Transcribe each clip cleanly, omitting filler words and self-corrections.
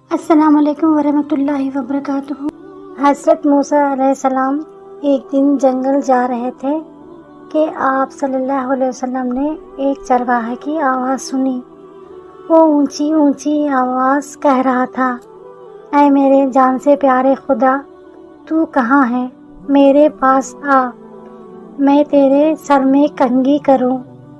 السلام علیکم ورحمۃ اللہ وبرکاتہ۔ حضرت موسیٰ علیہ السلام ایک دن جنگل جا رہے تھے کہ آپ صلی اللہ علیہ وسلم نے ایک چرواہے کی آواز سنی۔ وہ اونچی اونچی آواز کہہ رہا تھا، اے میرے جان سے پیارے خدا، تو کہاں ہے؟ میرے پاس آ، میں تیرے سر میں کنگھی کروں،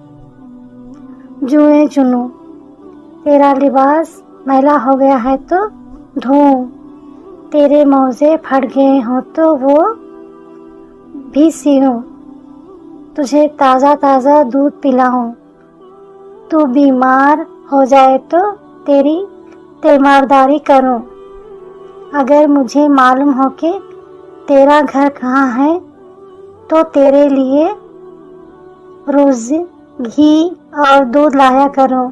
جوئیں چنوں، تیرا لباس میلا ہو گیا ہے تو دھوؤں، تیرے موزے پھٹ گئے ہوں تو وہ بھی سیوں، تجھے تازہ تازہ دودھ پلاؤں، تو بیمار ہو جائے تو تیری تیمارداری کروں۔ اگر مجھے معلوم ہو کہ تیرا گھر کہاں ہے تو تیرے لیے روز گھی اور دودھ لایا کروں۔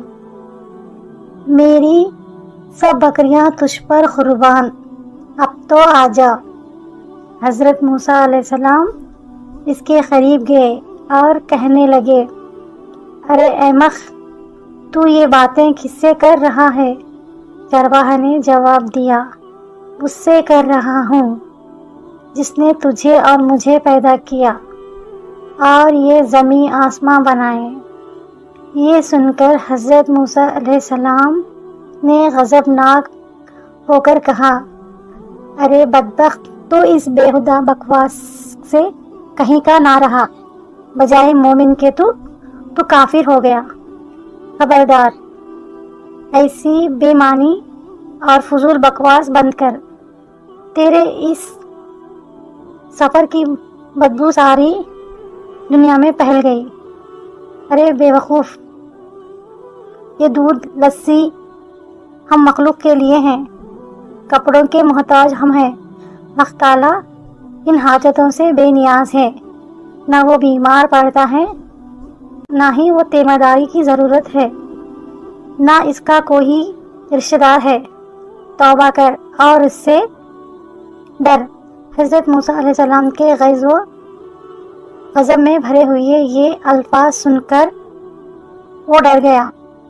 میری سب بکریاں تجھ پر قربان، اب تو آجا۔ حضرت موسیٰ علیہ السلام اس کے قریب گئے اور کہنے لگے، ارے احمق، تو یہ باتیں کس سے کر رہا ہے؟ چرواہے نے جواب دیا، اس سے کر رہا ہوں جس نے تجھے اور مجھے پیدا کیا اور یہ زمین آسماں بنائے۔ یہ سن کر حضرت موسیٰ علیہ السلام نے غضبناک ہو کر کہا، ارے بدبخت، تو اس بیہودہ بکواس سے کہیں کا نہ رہا، بجائے مومن کے تو کافر ہو گیا۔ خبردار، ایسی بے معنی اور فضول بکواس بند کر، تیرے اس سفر کی بدبو ساری دنیا میں پھیل گئی۔ ارے بے وقوف، یہ دودھ لسی ہم مخلوق کے لیے ہیں، کپڑوں کے محتاج ہم ہیں، اللہ تعالیٰ ان حاجتوں سے بے نیاز ہے، نہ وہ بیمار پڑتا ہے، نہ ہی وہ تیمارداری کی ضرورت ہے، نہ اس کا کوئی رشتہ دار ہے۔ توبہ کر اور اس سے ڈر۔ حضرت موسیٰ علیہ السلام کے غیظ و غضب میں بھرے ہوئے یہ الفاظ سن کر وہ ڈر گیا۔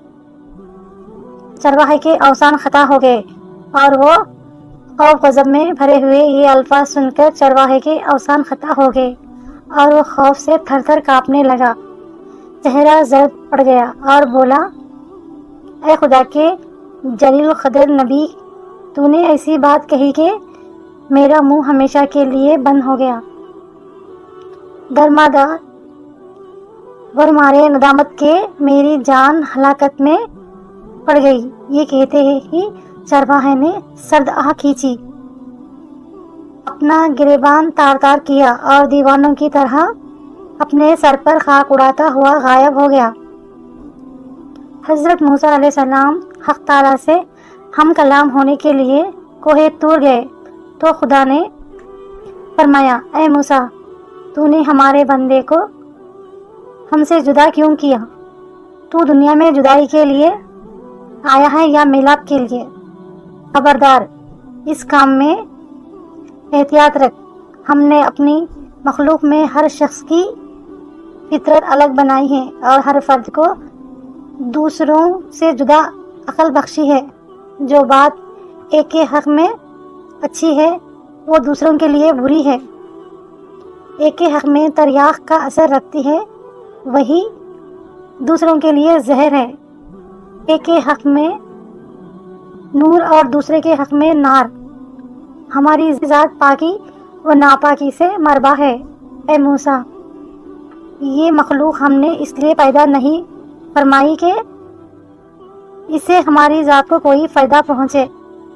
چرواہے کے اوزان خطا ہو گئے اور وہ خوف غضب میں بھرے ہوئے یہ الفاظ سن کر چرواہے کے اوزان خطا ہو گئے اور وہ خوف سے تھر تھر کانپنے لگا، چہرہ زرد پڑ گیا اور بولا، اے خدا کے جلیل القدر نبی، تو نے ایسی بات کہی کہ میرا منہ ہمیشہ کے لیے بند ہو گیا۔ درمادار ور مارے ندامت کے میری جان ہلاکت میں پڑ گئی۔ یہ کہتے ہی چرواہے نے سرد آہ کھینچی، اپنا گریبان تار تار کیا اور دیوانوں کی طرح اپنے سر پر خاک اڑاتا ہوا غائب ہو گیا۔ حضرت موسیٰ علیہ السلام حق تعالیٰ سے ہم کلام ہونے کے لیے کوہ طور گئے تو خدا نے فرمایا، اے موسیٰ، تو نے ہمارے بندے کو ہم سے جدا کیوں کیا؟ تو دنیا میں جدائی کے لیے آیا ہے یا میلاد کے لیے؟ خبردار، اس کام میں احتیاط رکھ۔ ہم نے اپنی مخلوق میں ہر شخص کی فطرت الگ بنائی ہے اور ہر فرد کو دوسروں سے جدا عقل بخشی ہے۔ جو بات ایک کے حق میں اچھی ہے وہ دوسروں کے لیے بری ہے، ایک کے حق میں تریاق کا اثر رکھتی ہے وہی دوسروں کے لیے زہر ہے۔ ایک کے حق میں نور اور دوسرے کے حق میں نار۔ ہماری ذات پاکی و ناپاکی سے مربع ہے۔ اے موسیٰ، یہ مخلوق ہم نے اس لیے پیدا نہیں فرمائی کہ اس سے ہماری ذات کو کوئی فائدہ پہنچے۔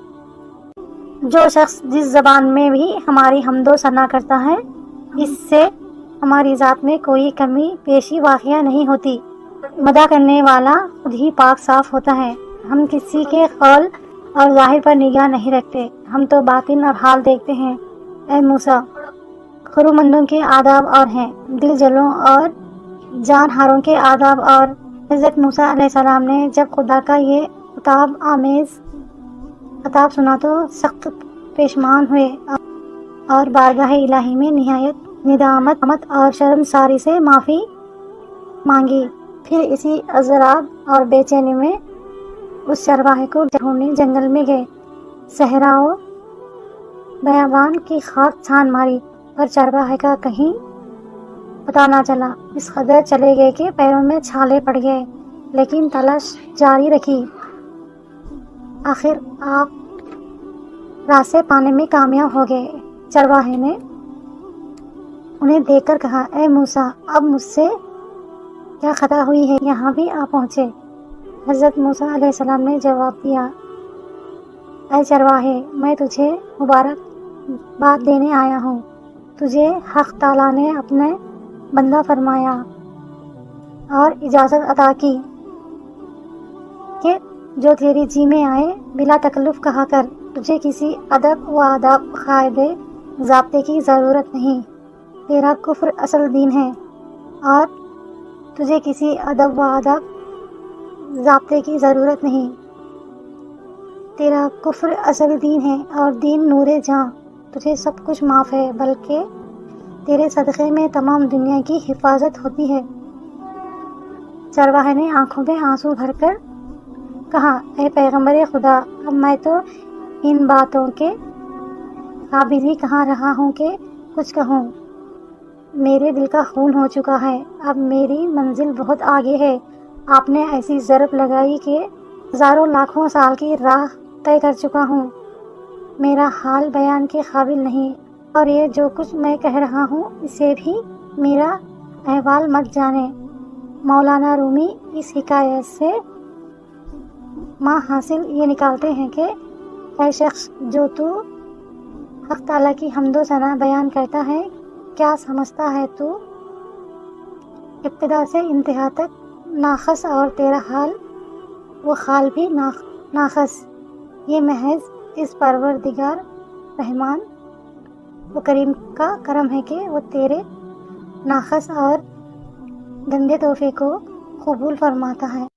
جو شخص جس زبان میں بھی ہماری حمد و ثنا کرتا ہے، اس سے ہماری ذات میں کوئی کمی پیشی واقع نہیں ہوتی۔ مدح کرنے والا خود ہی پاک صاف ہوتا ہے۔ ہم کسی کے قول اور ظاہر پر نگاہ نہیں رکھتے، ہم تو باطن اور حال دیکھتے ہیں۔ اے موسیٰ، خرومندوں کے آداب اور ہیں، دل جلوں اور جان ہاروں کے آداب اور۔ حضرت موسیٰ علیہ السلام نے جب خدا کا یہ عتاب آمیز خطاب سنا تو سخت پشیمان ہوئے اور بارگاہ الہی میں نہایت ندامت اور شرمساری سے معافی مانگی۔ پھر اسی اضطراب اور بے چینی میں اس چرواہے کو ڈھونڈنے جنگل میں گئے۔ صحراؤں بیابان کی خاک چھان ماری پر چرواہے کا کہیں پتہ نہ چلا۔ اس قدر چلے گئے کہ پیروں میں چھالے پڑ گئے، لیکن تلاش جاری رکھی۔ آخر آپ راستے پانے میں کامیاب ہو گئے۔ چرواہے نے انہیں دیکھ کر کہا، اے موسیٰ، اب مجھ سے کیا خطا ہوئی ہے، یہاں بھی آ پہنچے؟ حضرت موسیٰ علیہ السلام نے جواب دیا، اے چرواہے، میں تجھے مبارک بات دینے آیا ہوں۔ تجھے حق تعالیٰ نے اپنے بندہ فرمایا اور اجازت عطا کی کہ جو تیری جی میں آئے بلا تکلف کہا کر۔ تجھے کسی ادب و آداب قاعدے ضابطے کی ضرورت نہیں، تیرا کفر اصل دین ہے، اور تجھے کسی ادب و آداب ضابطے کی ضرورت نہیں، تیرا کفر اصل دین ہے اور دین نور جاں۔ تجھے سب کچھ معاف ہے، بلکہ تیرے صدقے میں تمام دنیا کی حفاظت ہوتی ہے۔ چرواہے نے آنکھوں میں آنسو بھر کر کہا، اے پیغمبر خدا، اب میں تو ان باتوں کے قابل ہی کہاں رہا ہوں کہ کچھ کہوں۔ میرے دل کا خون ہو چکا ہے، اب میری منزل بہت آگے ہے۔ آپ نے ایسی ضرب لگائی کہ ہزاروں لاکھوں سال کی راہ طے کر چکا ہوں۔ میرا حال بیان کے قابل نہیں، اور یہ جو کچھ میں کہہ رہا ہوں اسے بھی میرا احوال مت جانے۔ مولانا رومی اس حکایت سے ماں حاصل یہ نکالتے ہیں کہ اے شخص، جو تو حق تعالیٰ کی حمد و ثنا بیان کرتا ہے، کیا سمجھتا ہے تو ابتدا سے انتہا تک ناقص، اور تیرا حال و خال بھی ناقص؟ یہ محض اس پروردگار رحمان و کریم کا کرم ہے کہ وہ تیرے ناقص اور گندے تحفے کو قبول فرماتا ہے۔